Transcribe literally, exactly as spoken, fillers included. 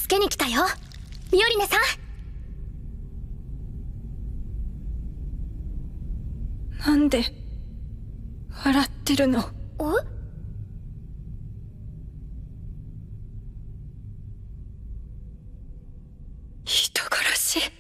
助けに来たよ、ミオリネさん。 なんで笑ってるの？ お？ 人殺し。